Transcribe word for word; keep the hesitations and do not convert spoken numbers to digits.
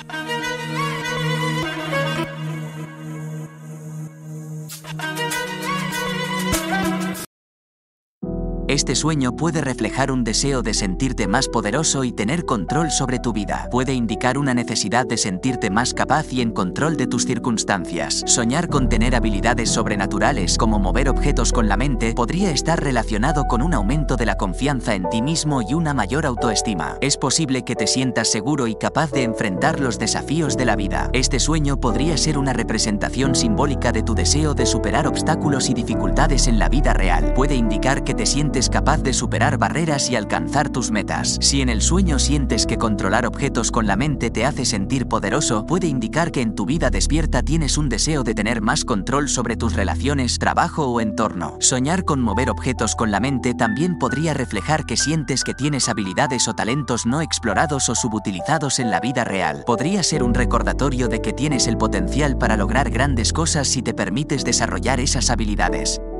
Este sueño puede reflejar un deseo de sentirte más poderoso y tener control sobre tu vida. Puede indicar una necesidad de sentirte más capaz y en control de tus circunstancias. Soñar con tener habilidades sobrenaturales como mover objetos con la mente podría estar relacionado con un aumento de la confianza en ti mismo y una mayor autoestima. Es posible que te sientas seguro y capaz de enfrentar los desafíos de la vida. Este sueño podría ser una representación simbólica de tu deseo de superar obstáculos y dificultades en la vida real. Puede indicar que te sientes capaz de superar barreras y alcanzar tus metas. Si en el sueño sientes que controlar objetos con la mente te hace sentir poderoso, puede indicar que en tu vida despierta tienes un deseo de tener más control sobre tus relaciones, trabajo o entorno. Soñar con mover objetos con la mente también podría reflejar que sientes que tienes habilidades o talentos no explorados o subutilizados en la vida real. Podría ser un recordatorio de que tienes el potencial para lograr grandes cosas si te permites desarrollar esas habilidades.